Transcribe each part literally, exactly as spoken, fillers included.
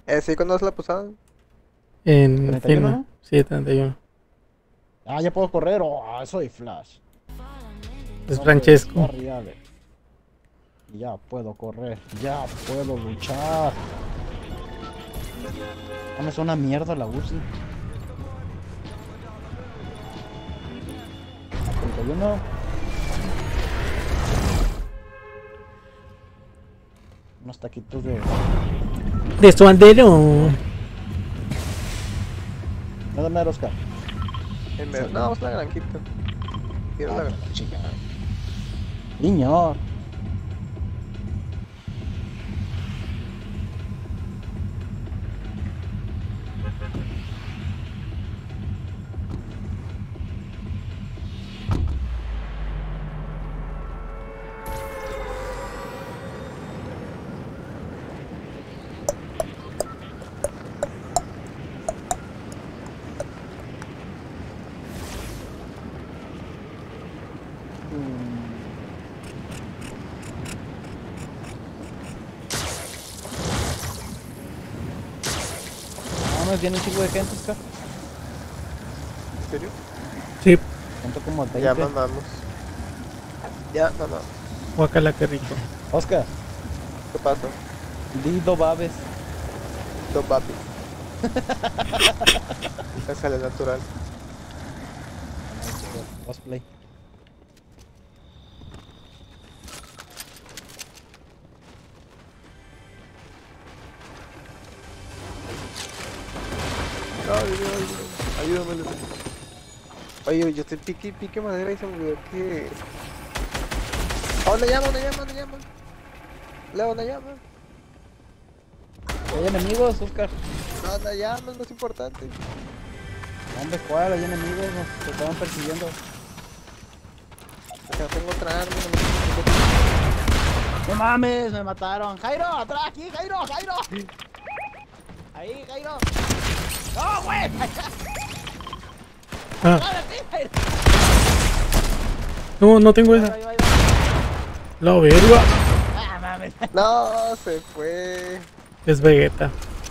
Eh, ¿sí conoces la posada? En ¿treinta y uno, Fena. no? Sí, treinta y uno. Ah, ya puedo correr. Oh, soy Flash. Es Nombres Francesco. barriales. Ya puedo correr. Ya puedo luchar. No me suena mierda la U C I. treinta y uno. Unos taquitos de... De suandero. Nada más, Oscar. En medio. No, vamos a la granjita. Quiero la Ah, granja. la chica. Señor. No, me viene un chico de gente, Oscar. ¿En serio? Sí, Cuento como veinte. Ya mamamos. Ya mamamos. guacala, qué rico. Oscar. ¿Qué pasa? Dido babes. Dos papi. Ya sale natural. Cosplay. Ay, ay, ay, ayúdame, Leo. Oye, yo estoy pique y pique madera y se me olvidó que... ¡Oh, una llama, una llama, una llama! Leo, una llama. Hay enemigos, Oscar. No, una llama es más importante. Hombre, ¿cuál? Hay enemigos, nos te estaban persiguiendo. Porque no tengo otra arma. No tengo... No mames, me mataron. Jairo, atrás, aquí, Jairo, Jairo. Ahí, Jairo. No, güey. Ah, Atrás de ti, Jairo. no, no tengo Ahí va, esa. ahí va, ahí va. La verga. Ah, mames. No, se fue. Es Vegeta.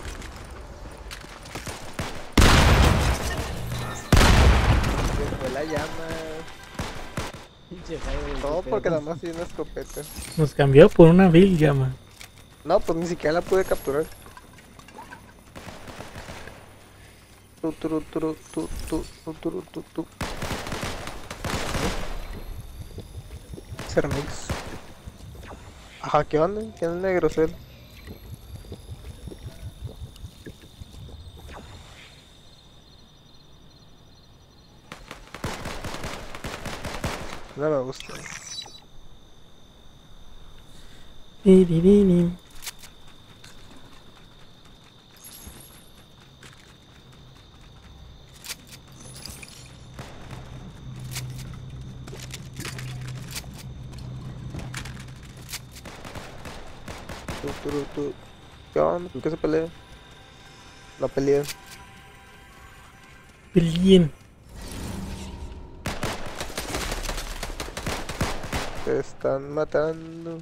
Se fue la llama. Pinche Jairo. Todo qué porque pedo. nada más tiene una escopeta. Nos cambió por una vil llama. No, pues ni siquiera la pude capturar. Tu, tu, tu, tu, tu, tu, tu, tu, tu, tu. Cermix. Ajá, ¿qué onda? ¿Qué onda, grosero? No me gusta. Tiririnin. Tu, tu, tu, tu. ¿Qué onda? ¿Por qué se pelea? No peleé. Pelín. Se están matando.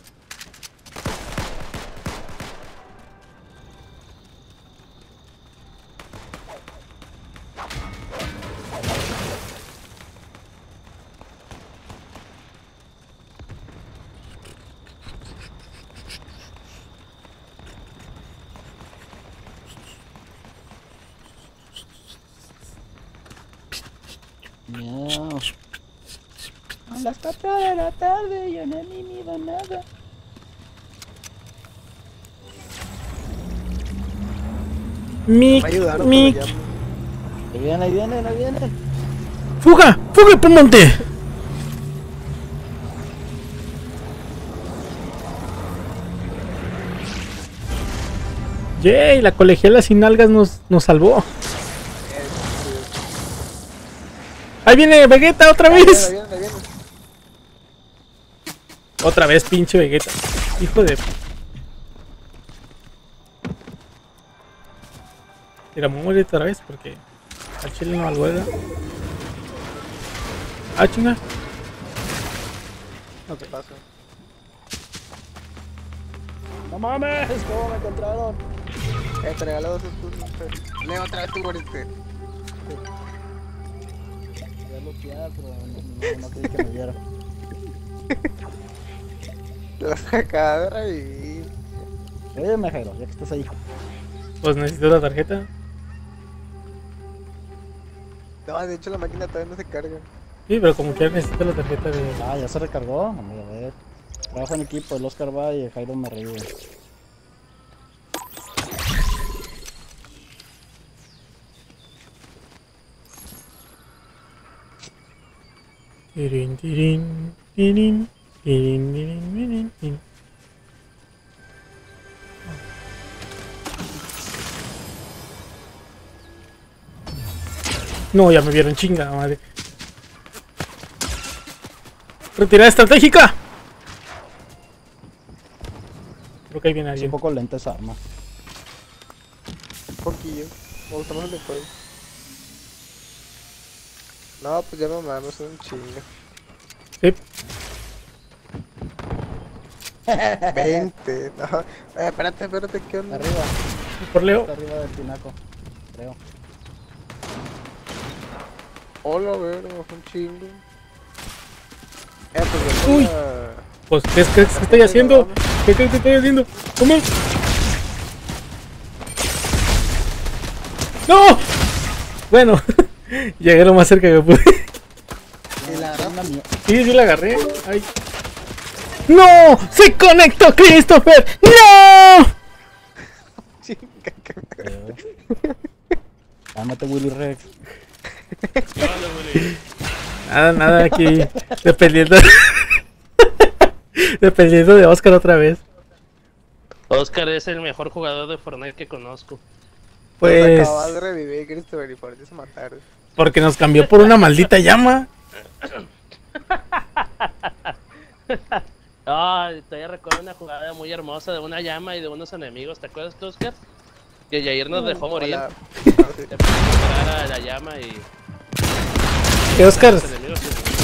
Miau. A las cuatro de la tarde yo no he mimido nada. Mic, Me ayudaron mic. con la llama. Ahí vienen, ahí vienen, ahí vienen. ¡Fuga! ¡Fuga por monte! ¡Yay! La colegiala sin algas nos, nos salvó. ¡Ahí viene Vegeta otra Ahí viene, vez! ahí viene, ahí viene. Otra vez, pinche Vegeta. Hijo de... Mira, muere otra vez porque al chile no algo. Ah, chinga. Ok. ¿Qué pasa? No mames, ¿cómo me encontraron? Eh, te regalo dos escudos. Leo otra vez tu gorrito. Ya lo piada, pero no, no, no creí que me viera. Los acaba de revivir. Oye, Jairo, ya que estás ahí. Pues necesito la tarjeta. No, de hecho la máquina todavía no se carga. Sí, pero como quiera necesito la tarjeta de... Ah, ya se recargó. Vamos a ver. Trabajo en equipo, el Oscar va y el Jairo me revive. Tirin, tirin, tirin, tirin, tirin, tirin, tirin. No, ya me vieron, chinga madre. Retirada estratégica. Creo que ahí viene Es un alguien. poco lenta esa arma. Un poquillo. Me gusta más el de fuego. No, pues ya no mames, son un chingo. Sí. veinte. No. Eh, espérate, espérate, ¿qué onda? Arriba, Por Leo. está arriba del tinaco. Creo. Hola, verga, un chingo. Eh, pues yo Uy. la... Pues, ¿qué, qué, qué estoy haciendo? ¿Qué crees que estoy haciendo? ¿Cómo? ¡No! Bueno, llegué lo más cerca que pude. Y la Es una mierda. Sí, sí la agarré. Ay. ¡No! ¡Se conectó Christopher! ¡No! chinga, que Creo. Ámate, Willy Rex. Nada, nada aquí. Dependiendo. Dependiendo de Oscar otra vez. Oscar es el mejor jugador de Fortnite que conozco. Pues... Pues. acabas de revivir, Christopher, y por eso se mataron. Porque nos cambió por una maldita llama. Ay, todavía recuerdo una jugada muy hermosa de una llama y de unos enemigos. ¿Te acuerdas tú, Oscar? Que Jair nos dejó morir. Hola. No, sí. Te puso a pegar a la llama y ¿Qué, Oscar? los enemigos.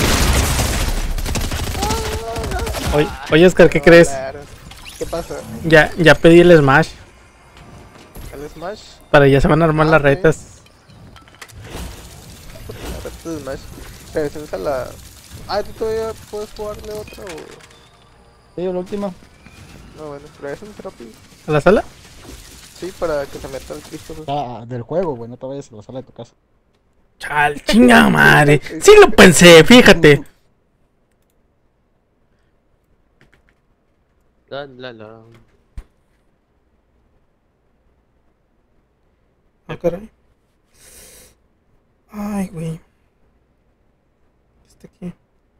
Oye, oye, Oscar, ¿qué crees? Claro. ¿Qué pasa? Ya, ya pedí el Smash. ¿El Smash? Para ya se van a armar Ah, las ok. retas. La reta de Smash. Regresemos a la... Ah, ¿tú todavía puedes jugarle otra o...? Sí, la última. No, bueno, regresemos rápido. ¿A la sala? Sí, para que se meta el Christopher. Ah, del juego, güey. No te vayas a la sala de tu casa. Chal, chinga madre. Sí lo pensé, fíjate. La, la, la. Ah, caray. Ay, güey. Está aquí.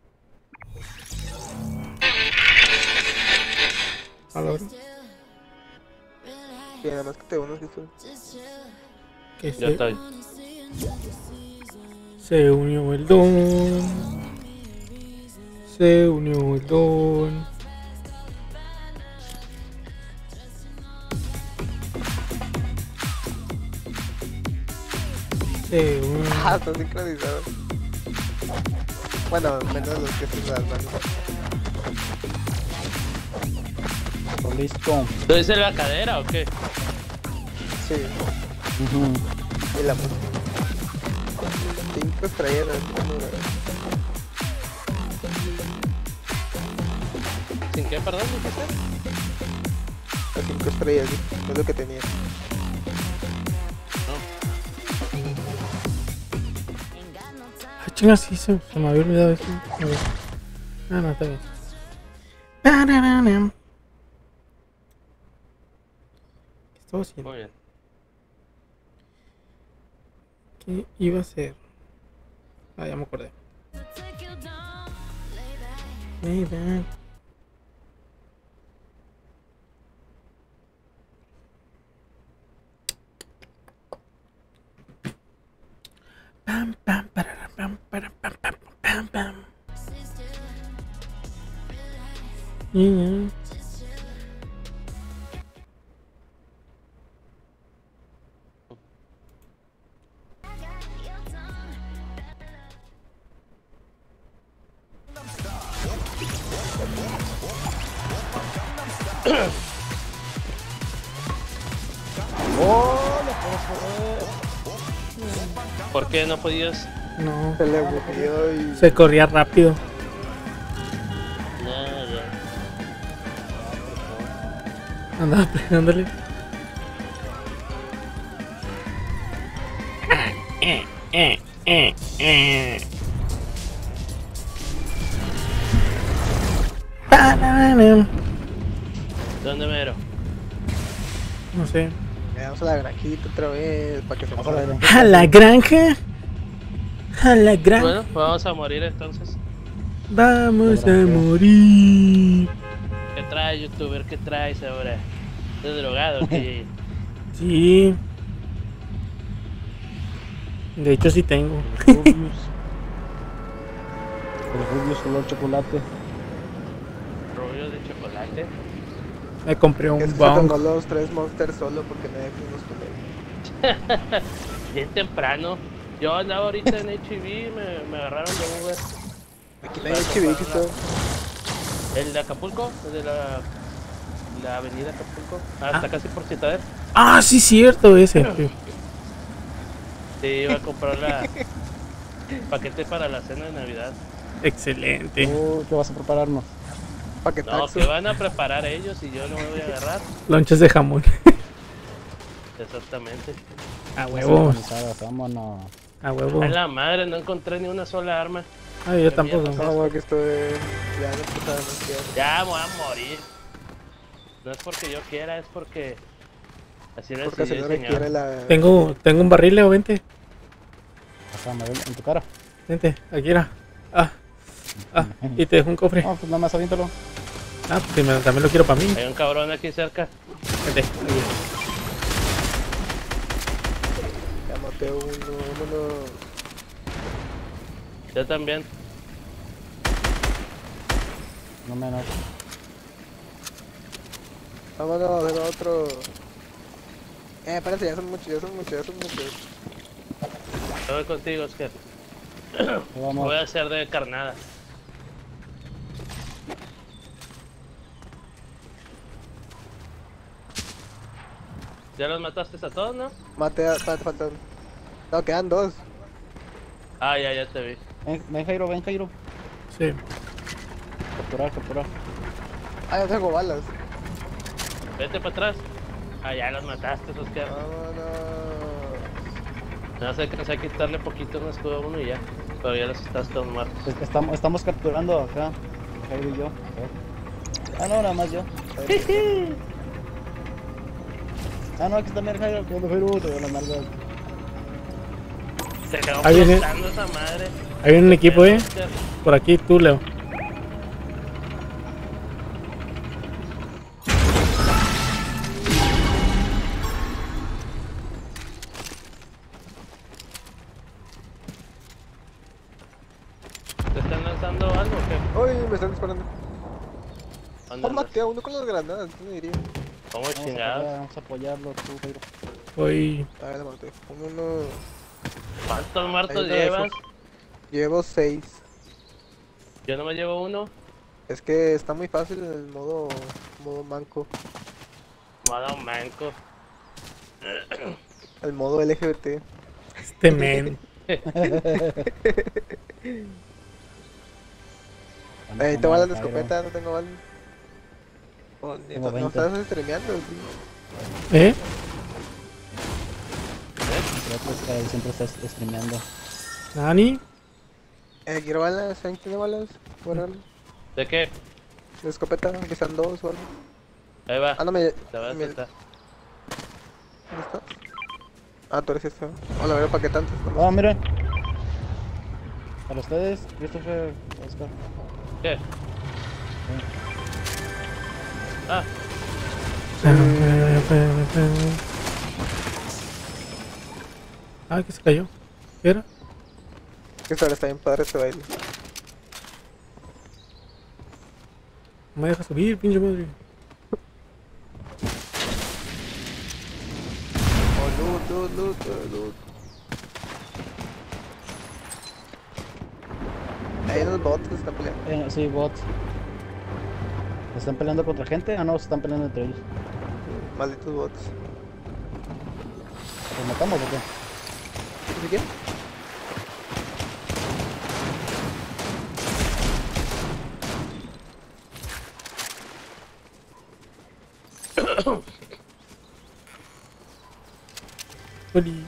A la hora. Y nada más que te unas que son... Que Ya se, estoy. se unió el don. Se unió el don. Se unió. Ah, están sincronizados. Bueno, menos los que se las manos. Pues listo. ¿Tú dices la cadera o qué? Sí, Ujú. y la música. Cinco estrellas, ¿no? ¿Sin qué, perdón, dijiste? Las cinco estrellas, ¿sí? Es lo que tenía. Ah, chinga, sí, se, se me había olvidado eso. A ver. Ah, no, está bien. Pararanam. ¿Qué estaba haciendo? Muy bien. ¿Qué iba a hacer? Ah, ya me acordé. Lay back. Pam, pam, pararam, pam, param, pam, pam, pam, pam. Yeah. Oh, ¿Por qué no podías? No. Se le bugueó y... Se corría rápido. Ya, ya. Andaba pegándole. Eh, eh, eh, eh. Tararán. ¿Dónde mero? No sé. Vamos a la granjita otra vez para que se Vamos a la muera. granja. ¿A la granja? ¿A la granja? Bueno, vamos a morir entonces. Vamos a La granja. morir. ¿Qué trae, youtuber? ¿Qué traes ahora? ¿Estás drogado? ¿Qué? Sí. De hecho sí tengo. El Rubius. El Rubius color chocolate. ¿Rollo de chocolate? Me compré un Es que se tomó bong. los tres monsters solo porque nadie fuimos con él. Bien temprano. Yo andaba ahorita en H E B, me, me agarraron de Uber. Aquí no hay chivito. ¿El de Acapulco? ¿El de la, la avenida Acapulco? Hasta Ah. casi por Citadel. Ah, sí, cierto, ese. Sí. Sí, iba a comprar la paquete para la cena de Navidad. Excelente. ¿Tú qué vas a prepararnos? No, Paquetazo. que van a preparar ellos y yo no me voy a agarrar. Lonches de jamón. Exactamente. A huevos. Sincronizadas, vámonos. A huevo. A la madre, no encontré ni una sola arma. Ay, yo tampoco. No, güey, que estoy... Ya no puta demasiado. Ya me voy a morir. No es porque yo quiera, es porque así lo Porque decidí se no diseñar. requiere la... Tengo, tengo un barril, Leo, vente. Acá, me ven en tu cara. Vente, aquí era. Ah. Ah, y te dejo un cofre. No, pues nada más aviéntalo. Ah, pues me- también lo quiero para mí. Hay un cabrón aquí cerca. Vente. Ya maté uno, uno... Yo también. No menos. Vámonos, el otro... Eh, parece, ya son muchos, ya son muchos, ya son muchos. Yo voy contigo, Oscar. Ahí vamos. Voy a hacer de carnada. ¿Ya los mataste a todos, no? Maté a... Faltan... faltan- No, quedan dos. Ah, ya, ya te vi. Ven, ven Jairo, ven Jairo. Sí. Capturar, capturar. Ah, yo tengo balas. Vete para atrás. Ah, ya los mataste, Oscar. Vámonos. No sé, alcancé a quitarle poquito un escudo a uno y ya. Pero ya los estás todos muertos. Es- Estamos, estamos capturando acá. Jairo y yo. A ver. Ah, no, nada más yo. Jairo. Ah, no, aquí está mi Jairo. ¿Qué onda, Jairo? Te veo las nalgas. Se quedó Ahí viene. flotando esa madre. Hay un equipo, eh. Oscar. Por aquí, tú, Leo. ¿Te están lanzando algo o qué? Uy, me están disparando. ¿Dónde Oh, andas? maté a uno con las granadas, ¿qué me diría? ¿Cómo Vamos a, apoyar, chingados? vamos a apoyarlo tú, Jairo. Voy. A ver, lo maté. Uno... ¿Cuántos muertos Hay uno de llevas? esos. Llevo seis. Yo no me llevo uno. Es que está muy fácil en el modo... modo manco. Modo manco. El modo L G B T. Este men. Eh, tengo balas de escopeta, no tengo balas. Oh, ni- Tengo no veinte. estás streameando, sí. ¿Eh? Creo que es que él siempre está streameando. ¿Nani? Eh, quiero balas, ¿saben quién tiene balas? Bueno, ¿De qué? de escopeta, que sean dos o algo. Ahí va. Ah, no me... Te vas a me- soltar. ¿Dónde estás? Ah, tú eres este. Hola, a ver, ¿para qué tantos? Oh, miren. Para ustedes, Christopher, Oscar. ¿Qué? Ah, Ah, que se cayó. ¿Qué era? Que ahora está bien padre este baile. No me deja subir, pinche madre. Oh, loot, loot, loot, loot. Hay unos bots que se están peleando. Eh, sí, bots. ¿Están peleando contra gente? Ah, no, se están peleando entre ellos. Malditos bots. Pues matamos o qué? ¿Sí qué? Oli.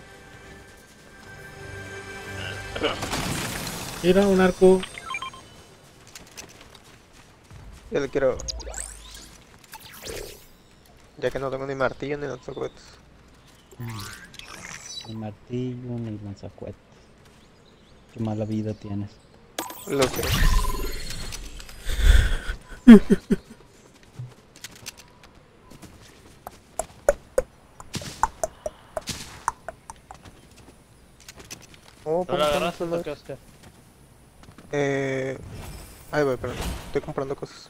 Era un arco. Yo le quiero. Ya que no tengo ni martillo ni lanzacohetes. Ni martillo, ni lanzacuetes. Qué mala vida tienes. Lo que. Oh, ¿No lo agarraste o qué, Oscar? Eh. Ahí voy, pero estoy comprando cosas.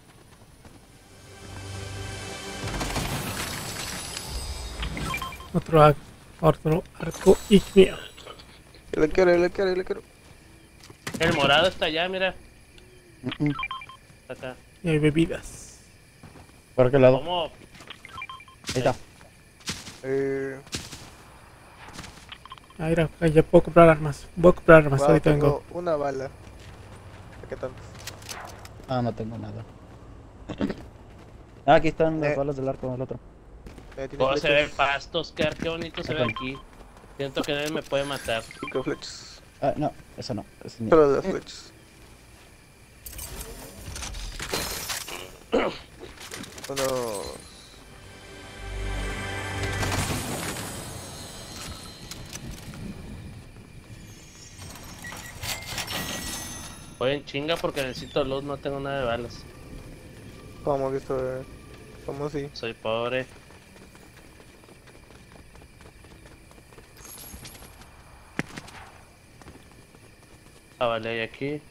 Otro arco. Otro arco ígneo. Yo le quiero, yo le quiero, yo le quiero. El morado está allá, mira. Mm, mm. Está acá. Y hay bebidas. ¿Por qué lado? ¿Cómo? Ahí está. Eh. Ah, mira, ya puedo comprar armas. Voy a comprar armas, Wow, ahorita tengo vengo. una bala. ¿Qué tanto? Ah, no tengo nada. Ah, aquí están las Eh. balas del arco del otro. Eh, tiene ¿Cómo se ve el flechas. pasto, Oscar? Qué bonito se ve Ajá. aquí. Siento que nadie me puede matar. Cinco flechas. Ah, no, eso no. Eso ni... Solo las flechas. Uno. Voy en chinga porque necesito luz, no tengo nada de balas. ¿Cómo que esto? eh? ¿Cómo así? Soy pobre. Ah, vale, hay aquí.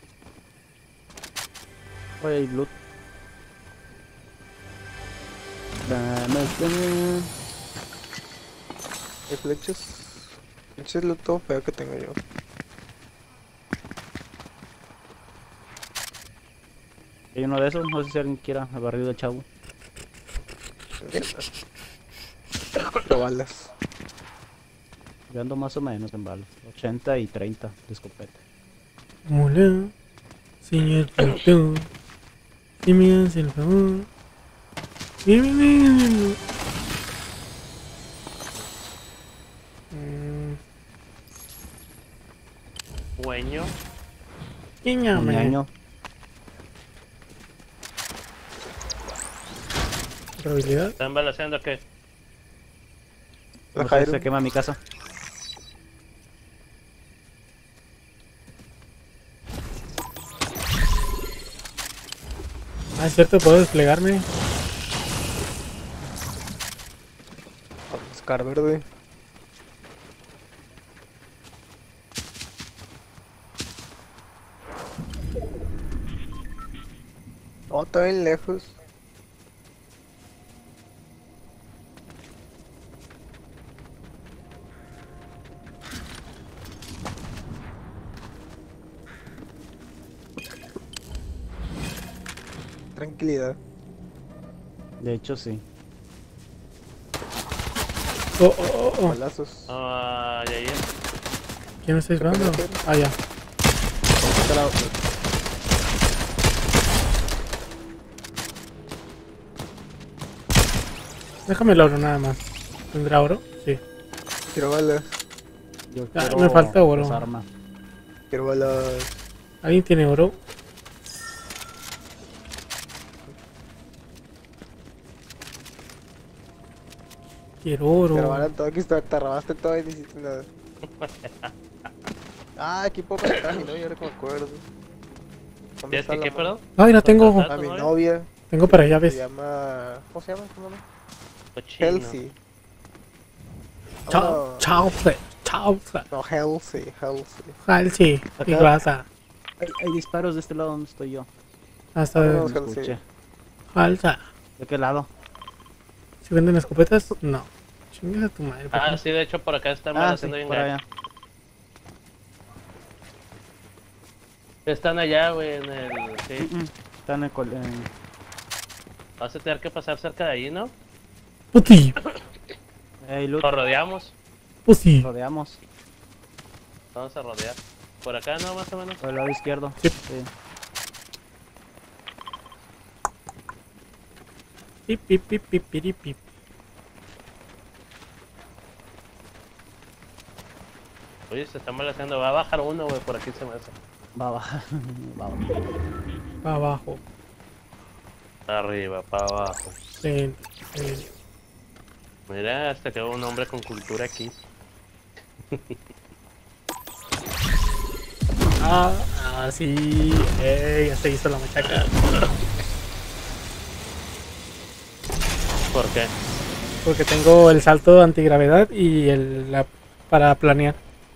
Oye, hay loot. Dame, dame. ¿Hay flechas? Flechas es lo todo feo que tengo yo. Hay uno de esos, no sé si alguien quiera el barril del chavo. Pero balas. Yo ando más o menos en balas. ochenta y treinta de escopeta. Hola, señor doctor. Si me hace el favor. Bien, bien, bien, bien. Mm, Dueño. ¿qué Un llame? año. ¿Otra habilidad? ¿Están balaseando qué? La No sé, Jairo. se quema mi casa. Ah, es cierto, puedo desplegarme. Oscar verde. Oh, está bien lejos. Tranquilidad. De hecho, sí. Oh, oh, oh, oh. Balazos. Ah, ya, ya. ¿Quién me está disparando? Ah, ya. Está la- Déjame el oro nada más. ¿Tendrá oro? Sí. Quiero balas. Yo Ah, quiero me falta oro. las armas. Quiero balas. ¿Alguien tiene oro? Quiero oro. Te robaron todo, aquí está, te robaste todo y ni hiciste nada. Ah, aquí puedo conectar a mi novia, ahora que me acuerdo. ¿Dónde ¿Tienes está que la qué, mo- perdón? Ay, no tengo. ¿Contratar A tu mi novia? novia. Tengo para Se llaves. llama... ¿Cómo se llama? ¿Cómo se llama? Cochino. Healthy. Chao, Oh, chao, chao. no, healthy, healthy. Halsey, y Acá. grasa. Hay, hay disparos de este lado donde estoy yo. Hasta Vámonos. No Halsey. escuché. falsa. ¿De qué lado? ¿Si venden escopetas? No. Chingues a tu madre. ¿por Ah, qué? sí, de hecho por acá están Ah, sí, balaseando bien por gacho. allá. Están allá, güey, en el... Sí. Mm, mm. Están en, col- en... Vas a tener que pasar cerca de ahí, ¿no? Puti. Hay loot. Lo rodeamos. Pues sí. Rodeamos. Vamos a rodear. Por acá, ¿no? Más o menos. Por el lado izquierdo. Sí. Sí. Pip, pip, pip, pip, pip, pip. Oye, se están balanceando. Va a bajar uno, güey. Por aquí se me hace. Va a bajar. Va a bajar. Pa' abajo. Arriba, para abajo. Ven, ven. Mira, hasta quedó un hombre con cultura aquí. Ah, ah, sí. Ey, ya se hizo la machaca. ¿Por qué? Porque tengo el salto antigravedad y el la, para planear.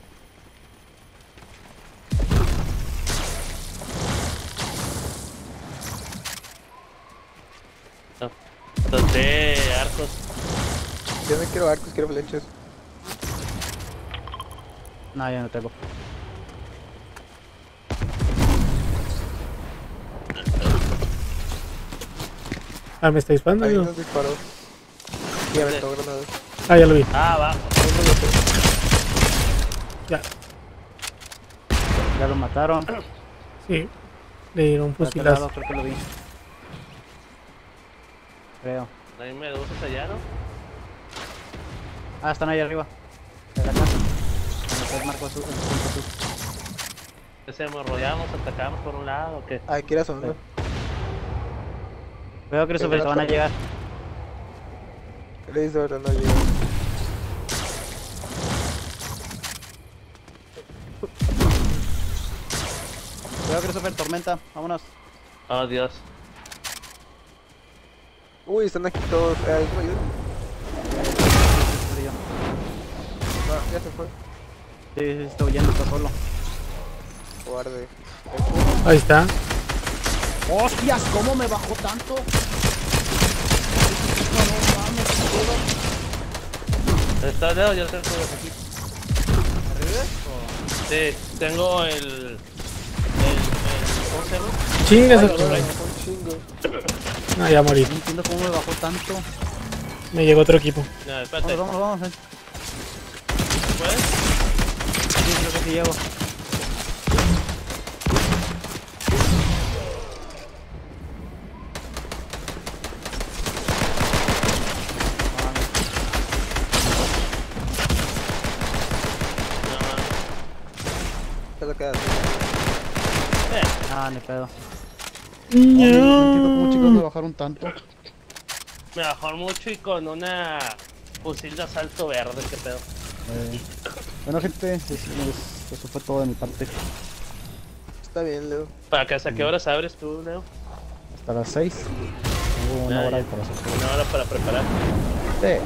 No. Solté arcos. Yo no quiero arcos, quiero flechas. No, ya no tengo. Ah, me está disparando. Ahí ¿No? nos disparó. Y aventó granadas. Ah, ya lo vi. Ah, abajo. Ya. Ya lo mataron. Sí. Le dieron un Por aquel lado, fusilazo. creo que lo vi. Creo. No hay medusas allá, ¿no? Ah, están ahí arriba. De la casa. Donde está el marco azul. El punto azul. ¿Qué hacemos? ¿Rodeamos? ¿Atacamos por un lado o qué? Hay que ir a zona. Veo que Christopher, te van a llegar. Le dice ahora no llega. Veo Christopher, tormenta. Vámonos. Oh, Dios. Uy, están aquí todos. Eh, ¿alguien me ayuda? Soy yo. No, ya se fue. Sí, sí, está huyendo, está solo. Guarde. Ahí está. ¡Hostias! ¿Cómo me bajó tanto? No, no mames, ¿Estás Leo? Yo tengo aquí. ¿arriba? Sí, tengo el... el, el ¿cómo se llama? Chingas. Ay, a tu- no, un chingo. Ah, ya morí. No entiendo cómo me bajó tanto. Me llegó otro equipo. No, espérate. Vamos, vamos, vamos. ¿Puedes? Sí, creo que sí llego. Se lo queda así. Eh, Ah, ni pedo. No entiendo cómo chicos me No. bajaron tanto. me bajó mucho y con una fusil de asalto verde, qué pedo. Eh, bueno, gente, es- es- eso fue todo de mi parte. Está bien, Leo. ¿Para que hasta qué horas abres tú, Leo? Hasta las seis. Tengo una Ah, hora ya. de corazón. Una hora para preparar. Sí.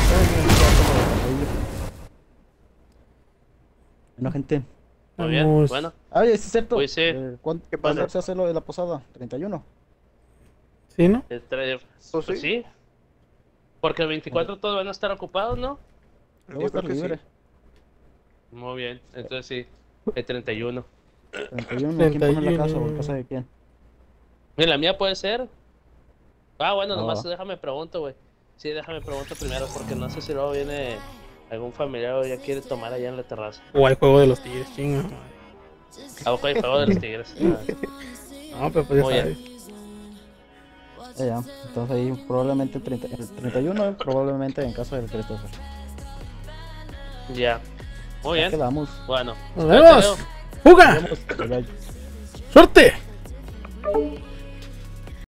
Bueno, gente. Muy bien, Vamos. bueno. Ah, sí, es cierto. Pues sí. Eh, ¿cuánto ¿Qué pasa? se hace lo de la posada? ¿treinta y uno? ¿Sí, no? El tra- Pues pues sí. sí. Porque el veinticuatro todos van a estar ocupados, ¿no? Luego Yo está creo que libre. Sí. Muy bien, entonces sí. El treinta y uno. treinta y uno. ¿Quién pone la casa o en casa de quién? ¿En la mía puede ser? Ah, bueno, No. nomás déjame pregunto, güey. Sí, déjame pregunto primero porque no sé si luego viene algún familiar o ya quiere tomar allá en la terraza. O el juego de los tigres, chinga. madre. Ah, ok, juego de los tigres. Ah, No, pero pues ya Muy sabes. Ya, ya. Entonces ahí probablemente treinta, el treinta y uno, probablemente en casa del Christopher. ya. Muy Ya bien. quedamos. Bueno. Nos cuídate, vemos. Leo. ¡Fuga! Nos vemos. Bye, bye. ¡Suerte!